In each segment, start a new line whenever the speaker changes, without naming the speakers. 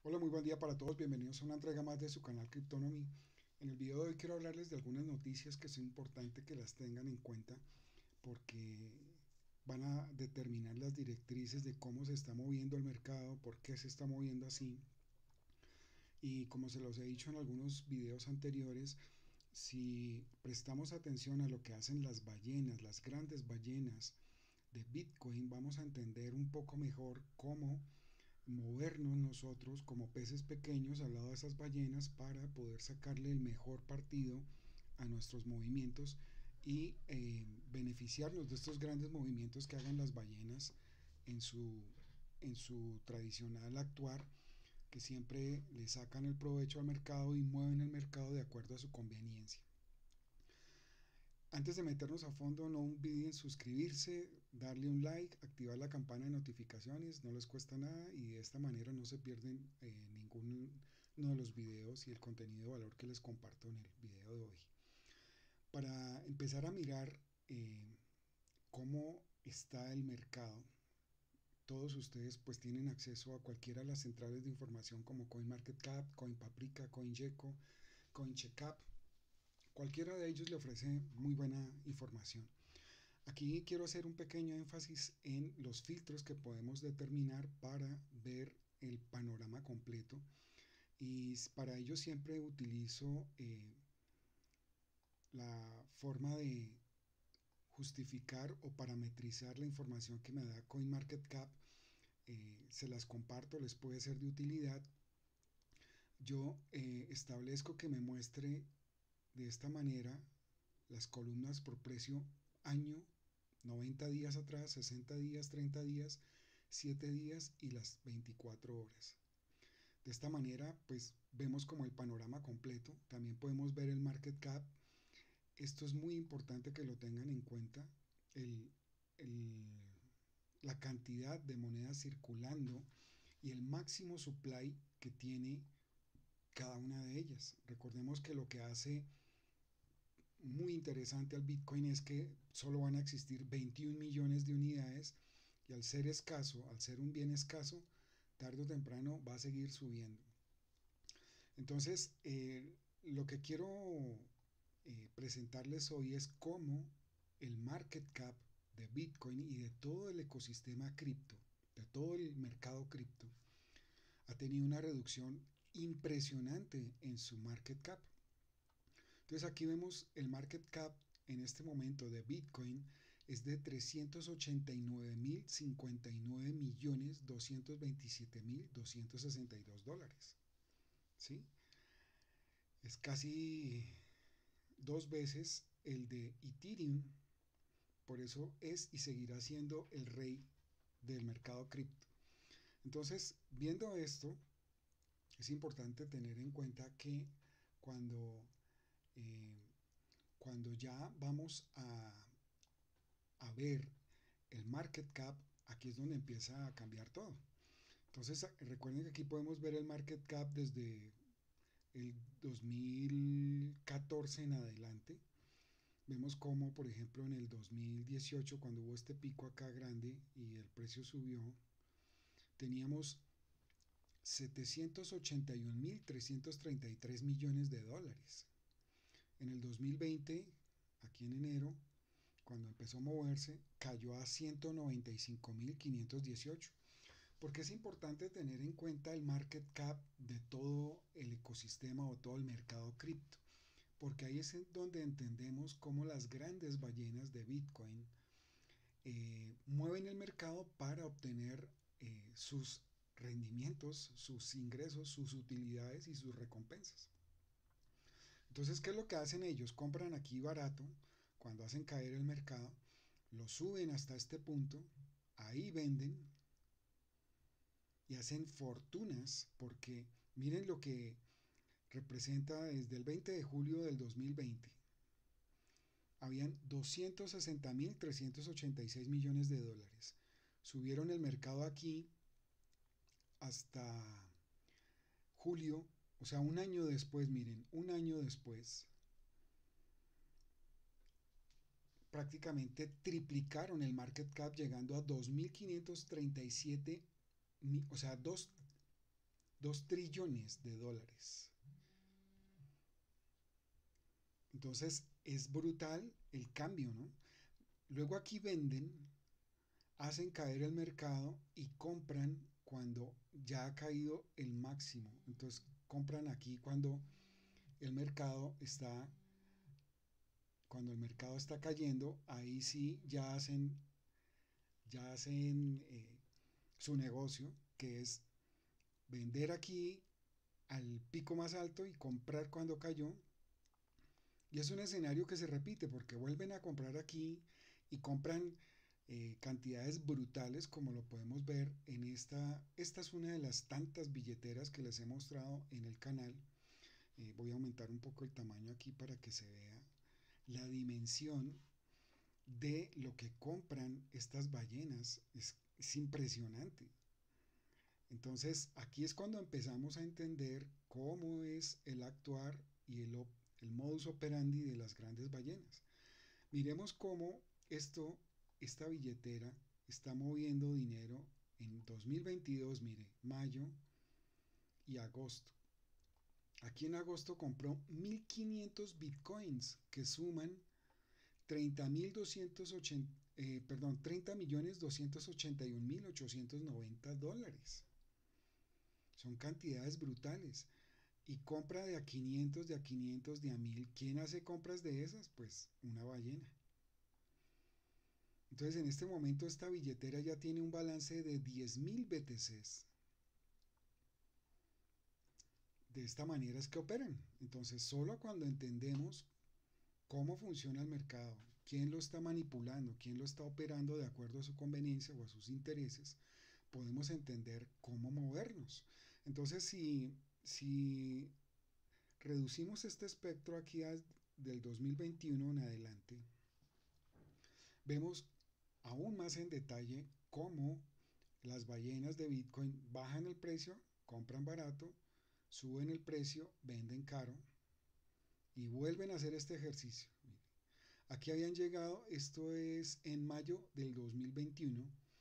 Hola, muy buen día para todos. Bienvenidos a una entrega más de su canal Cryptonomy. En el video de hoy quiero hablarles de algunas noticias que es importante que las tengan en cuenta porque van a determinar las directrices de cómo se está moviendo el mercado, por qué se está moviendo así. Y como se los he dicho en algunos videos anteriores, si prestamos atención a lo que hacen las ballenas, las grandes ballenas de Bitcoin, vamos a entender un poco mejor cómo movernos nosotros como peces pequeños al lado de esas ballenas para poder sacarle el mejor partido a nuestros movimientos y beneficiarnos de estos grandes movimientos que hagan las ballenas en su, en su tradicional actuar, que siempre le sacan el provecho al mercado y mueven el mercado de acuerdo a su conveniencia. Antes de meternos a fondo, no olviden suscribirse, darle un like, activar la campana de notificaciones, no les cuesta nada y de esta manera no se pierden ninguno de los videos y el contenido de valor que les comparto en el video de hoy. Para empezar a mirar cómo está el mercado, todos ustedes pues tienen acceso a cualquiera de las centrales de información como CoinMarketCap, CoinPaprika, CoinGecko, CoinCheckup. Cualquiera de ellos le ofrece muy buena información. Aquí quiero hacer un pequeño énfasis en los filtros que podemos determinar para ver el panorama completo y para ello siempre utilizo la forma de justificar o parametrizar la información que me da CoinMarketCap. Se las comparto, les puede ser de utilidad. Yo establezco que me muestre de esta manera las columnas por precio año, 90 días atrás, 60 días, 30 días, 7 días y las 24 horas. De esta manera, pues vemos como el panorama completo. También podemos ver el market cap. Esto es muy importante que lo tengan en cuenta. El, el, la cantidad de monedas circulando y el máximo supply que tiene cada una de ellas. Recordemos que lo que hace muy interesante al Bitcoin es que solo van a existir 21 millones de unidades y al ser escaso, al ser un bien escaso, tarde o temprano va a seguir subiendo. Entonces, lo que quiero presentarles hoy es cómo el market cap de Bitcoin y de todo el ecosistema cripto, de todo el mercado cripto, ha tenido una reducción impresionante en su market cap. Entonces aquí vemos el market cap en este momento de Bitcoin es de 389.059.227.262 dólares. ¿Sí? Es casi dos veces el de Ethereum, por eso es y seguirá siendo el rey del mercado cripto. Entonces, viendo esto, es importante tener en cuenta que cuando, eh, cuando ya vamos a ver el market cap, aquí es donde empieza a cambiar todo. Entonces recuerden que aquí podemos ver el market cap desde el 2014 en adelante. Vemos como, por ejemplo, en el 2018, cuando hubo este pico acá grande y el precio subió, teníamos 781.333 millones de dólares. En el 2020, aquí en enero, cuando empezó a moverse, cayó a 195.518. Porque es importante tener en cuenta el market cap de todo el ecosistema o todo el mercado cripto. Porque ahí es donde entendemos cómo las grandes ballenas de Bitcoin mueven el mercado para obtener sus rendimientos, sus ingresos, sus utilidades y sus recompensas. Entonces, ¿qué es lo que hacen ellos? Compran aquí barato, cuando hacen caer el mercado, lo suben hasta este punto, ahí venden y hacen fortunas porque miren lo que representa desde el 20 de julio del 2020. Habían 260.386 millones de dólares. Subieron el mercado aquí hasta julio, o sea, un año después, miren, un año después, prácticamente triplicaron el market cap llegando a 2.537, o sea, 2 trillones de dólares. Entonces es brutal el cambio, ¿no? Luego aquí venden, hacen caer el mercado y compran cuando ya ha caído el máximo. Entonces compran aquí el mercado está, cuando el mercado está cayendo, ahí sí ya hacen su negocio, que es vender aquí al pico más alto y comprar cuando cayó. Y es un escenario que se repite porque vuelven a comprar aquí y compran cantidades brutales, como lo podemos ver en esta es una de las tantas billeteras que les he mostrado en el canal. Voy a aumentar un poco el tamaño aquí para que se vea la dimensión de lo que compran estas ballenas. Es impresionante. Entonces aquí es cuando empezamos a entender cómo es el actuar y el modus operandi de las grandes ballenas. Miremos cómo esta billetera está moviendo dinero en 2022, mire, mayo y agosto. Aquí en agosto compró 1.500 bitcoins que suman 30.281.890 dólares. Son cantidades brutales. Y compra de a 500, de a 500, de a 1000. ¿Quién hace compras de esas? Pues una ballena. Entonces en este momento esta billetera ya tiene un balance de 10.000 BTCs. De esta manera es que operan. Entonces solo cuando entendemos cómo funciona el mercado, quién lo está manipulando, quién lo está operando de acuerdo a su conveniencia o a sus intereses, podemos entender cómo movernos. Entonces si reducimos este espectro aquí del 2021 en adelante, vemos aún más en detalle cómo las ballenas de Bitcoin bajan el precio, compran barato, suben el precio, venden caro y vuelven a hacer este ejercicio. Aquí habían llegado, esto es en mayo del 2021,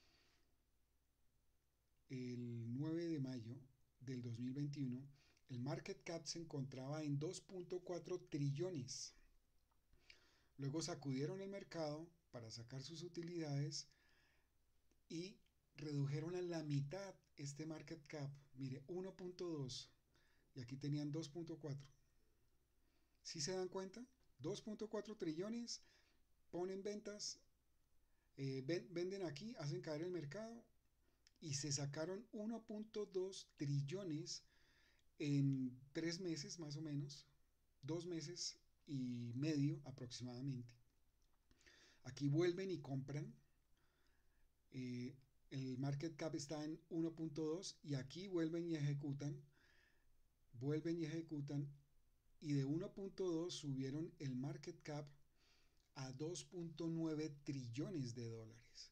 el 9 de mayo del 2021, el market cap se encontraba en 2.4 trillones. Luego sacudieron el mercado para sacar sus utilidades y redujeron a la mitad este market cap. Mire, 1.2 y aquí tenían 2.4. ¿Sí se dan cuenta? 2.4 trillones, ponen ventas, venden aquí, hacen caer el mercado y se sacaron 1.2 trillones en 3 meses más o menos, 2 meses y medio aproximadamente. Aquí vuelven y compran. Eh, el market cap está en 1.2 y aquí vuelven y ejecutan y de 1.2 subieron el market cap a 2.9 trillones de dólares.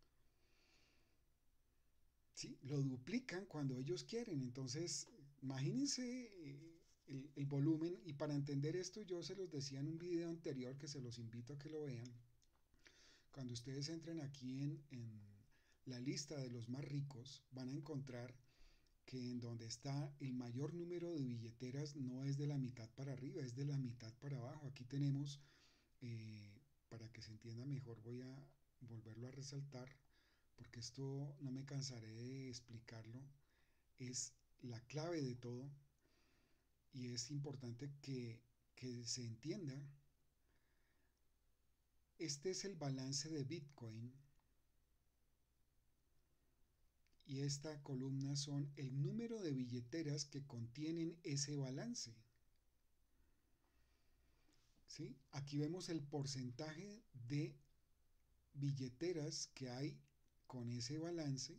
¿Sí? Lo duplican cuando ellos quieren. Entonces, imagínense el volumen. Y para entender esto, yo se los decía en un video anterior que se los invito a que lo vean. Cuando ustedes entren aquí en la lista de los más ricos, van a encontrar que en donde está el mayor número de billeteras no es de la mitad para arriba, es de la mitad para abajo. Aquí tenemos, para que se entienda mejor, voy a volverlo a resaltar, porque esto no me cansaré de explicarlo, es la clave de todo y es importante que se entienda. Este es el balance de Bitcoin y esta columna son el número de billeteras que contienen ese balance. ¿Sí? Aquí vemos el porcentaje de billeteras que hay con ese balance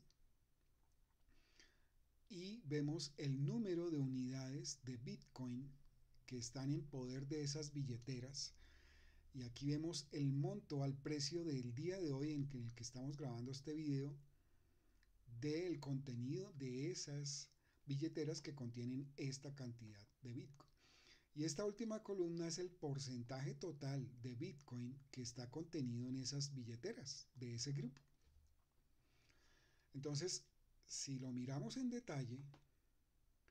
y vemos el número de unidades de Bitcoin que están en poder de esas billeteras. Y aquí vemos el monto al precio del día de hoy en el que estamos grabando este video del contenido de esas billeteras que contienen esta cantidad de Bitcoin. Y esta última columna es el porcentaje total de Bitcoin que está contenido en esas billeteras de ese grupo. Entonces, si lo miramos en detalle,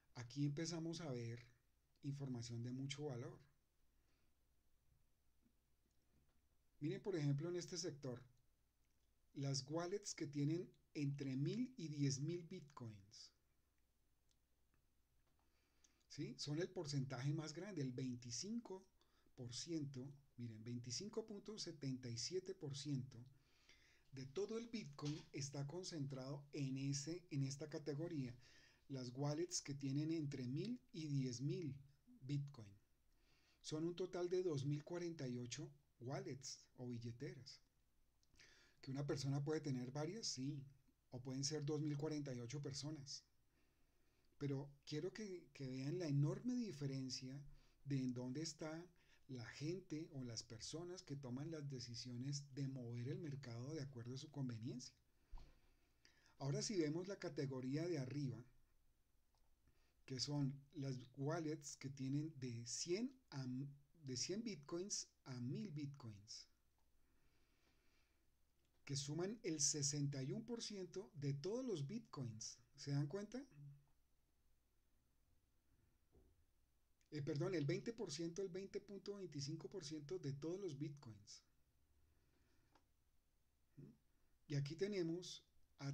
aquí empezamos a ver información de mucho valor. Miren, por ejemplo, en este sector, las wallets que tienen entre 1000 y 10.000 bitcoins, ¿sí? Son el porcentaje más grande, el 25%, miren, 25.77% de todo el Bitcoin está concentrado en esta categoría, las wallets que tienen entre 1000 y 10.000 Bitcoin. Son un total de 2048 wallets o billeteras. ¿Que una persona puede tener varias? Sí. O pueden ser 2048 personas. Pero quiero que vean la enorme diferencia de en dónde está la gente o las personas que toman las decisiones de mover el mercado de acuerdo a su conveniencia. Ahora si vemos la categoría de arriba, que son las wallets que tienen de 100 bitcoins a 1000 bitcoins, que suman el 61% de todos los bitcoins. ¿Se dan cuenta? Perdón, el 20%, el 20.25% de todos los bitcoins. Y aquí tenemos a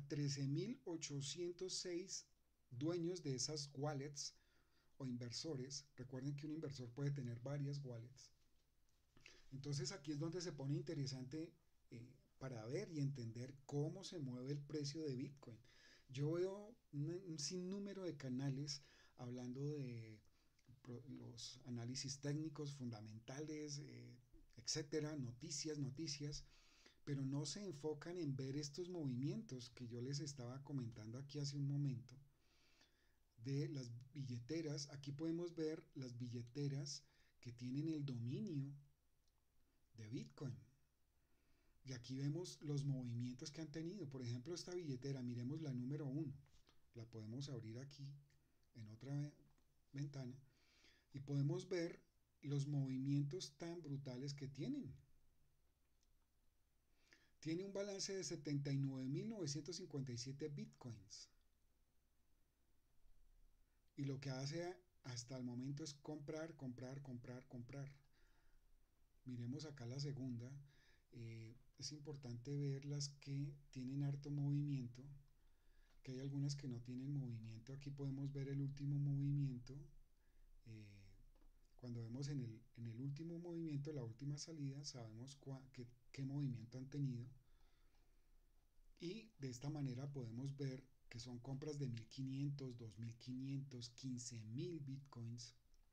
13.806 dueños de esas wallets o inversores. Recuerden que un inversor puede tener varias wallets. Entonces aquí es donde se pone interesante para ver y entender cómo se mueve el precio de Bitcoin. Yo veo un sinnúmero de canales hablando de los análisis técnicos fundamentales, etcétera, noticias, pero no se enfocan en ver estos movimientos que yo les estaba comentando aquí hace un momento de las billeteras. Aquí podemos ver las billeteras que tienen el dominio de Bitcoin. Y aquí vemos los movimientos que han tenido. Por ejemplo, esta billetera, miremos la número 1. La podemos abrir aquí en otra ventana y podemos ver los movimientos tan brutales que tienen. Tiene un balance de 79.957 bitcoins. Y lo que hace hasta el momento es comprar. Miremos acá la segunda. Es importante ver las que tienen harto movimiento, que hay algunas que no tienen movimiento. Aquí podemos ver el último movimiento. Cuando vemos en el último movimiento, la última salida, sabemos qué movimiento han tenido. Y de esta manera podemos ver que son compras de 1.500, 2.500, 15.000 bitcoins.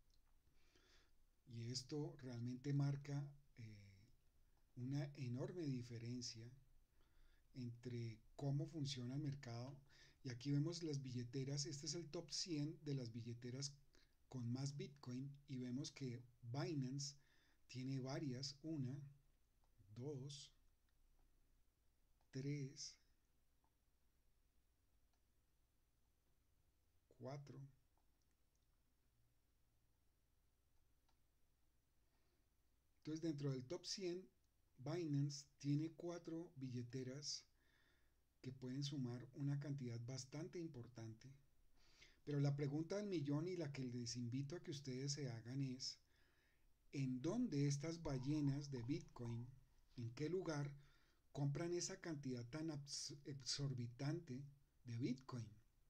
Y esto realmente marca una enorme diferencia entre cómo funciona el mercado. Y aquí vemos las billeteras. Este es el top 100 de las billeteras con más Bitcoin. Y vemos que Binance tiene varias. 1, 2, 3, 4. Entonces dentro del top 100, Binance tiene 4 billeteras que pueden sumar una cantidad bastante importante. Pero la pregunta del millón y la que les invito a que ustedes se hagan es, ¿en dónde estas ballenas de Bitcoin, en qué lugar compran esa cantidad tan exorbitante de Bitcoin?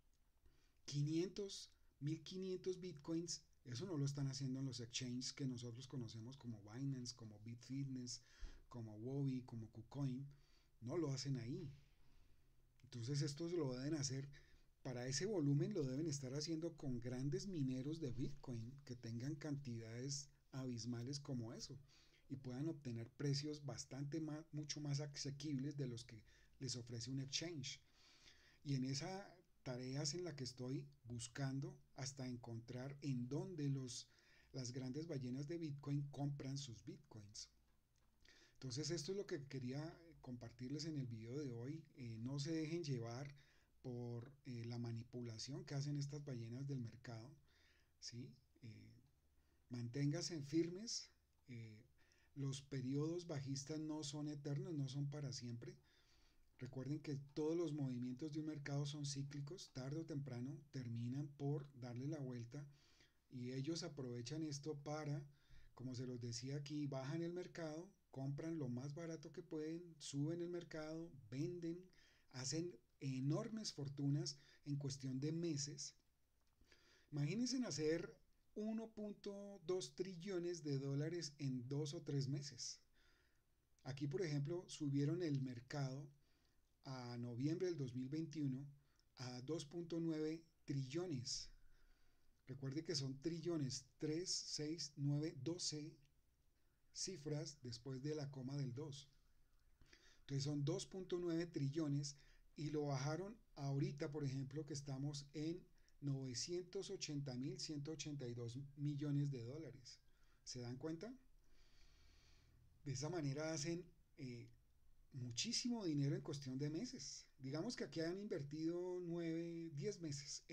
500, 1500 Bitcoins, eso no lo están haciendo en los exchanges que nosotros conocemos como Binance, como Bitfitness, como Huobi, como KuCoin, no lo hacen ahí. Entonces estos lo deben hacer, para ese volumen lo deben estar haciendo con grandes mineros de Bitcoin que tengan cantidades abismales como eso y puedan obtener precios mucho más asequibles de los que les ofrece un exchange. Y en esa tareas en la que estoy buscando hasta encontrar en dónde las grandes ballenas de Bitcoin compran sus Bitcoins. Entonces esto es lo que quería compartirles en el video de hoy. No se dejen llevar por la manipulación que hacen estas ballenas del mercado, ¿sí? Manténganse firmes. Los periodos bajistas no son eternos, no son para siempre. Recuerden que todos los movimientos de un mercado son cíclicos, tarde o temprano terminan por darle la vuelta y ellos aprovechan esto para, como se los decía aquí, bajan el mercado, compran lo más barato que pueden, suben el mercado, venden, hacen enormes fortunas en cuestión de meses. Imagínense hacer 1.2 trillones de dólares en 2 o 3 meses. Aquí, por ejemplo, subieron el mercado a noviembre del 2021 a 2.9 trillones. Recuerde que son trillones, 3, 6, 9, 12 cifras después de la coma del 2. Entonces son 2.9 trillones y lo bajaron ahorita, por ejemplo, que estamos en 980.182 millones de dólares. ¿Se dan cuenta? De esa manera hacen muchísimo dinero en cuestión de meses. Digamos que aquí han invertido 9, 10 meses.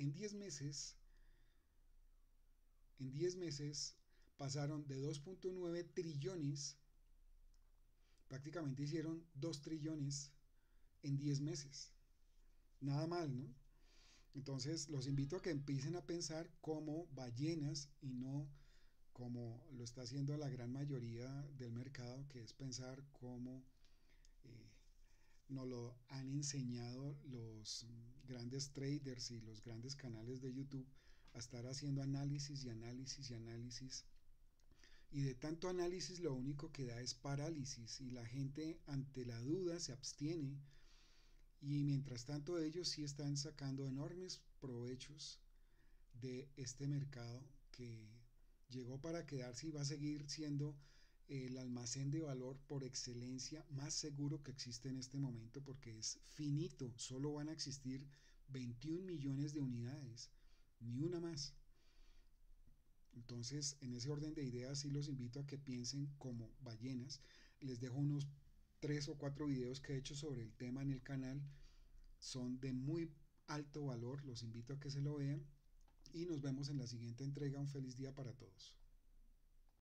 En 10 meses pasaron de 2.9 trillones, prácticamente hicieron 2 trillones en 10 meses. Nada mal, ¿no? Entonces los invito a que empiecen a pensar como ballenas y no como lo está haciendo la gran mayoría del mercado, que es pensar como eh, nos lo han enseñado los grandes traders y los grandes canales de YouTube a estar haciendo análisis y análisis y análisis. Y de tanto análisis lo único que da es parálisis y la gente ante la duda se abstiene y mientras tanto ellos sí están sacando enormes provechos de este mercado que llegó para quedarse y va a seguir siendo el almacén de valor por excelencia más seguro que existe en este momento porque es finito, solo van a existir 21 millones de unidades, ni una más. Entonces, en ese orden de ideas, sí los invito a que piensen como ballenas. Les dejo unos 3 o 4 videos que he hecho sobre el tema en el canal. Son de muy alto valor, los invito a que se lo vean y nos vemos en la siguiente entrega. Un feliz día para todos.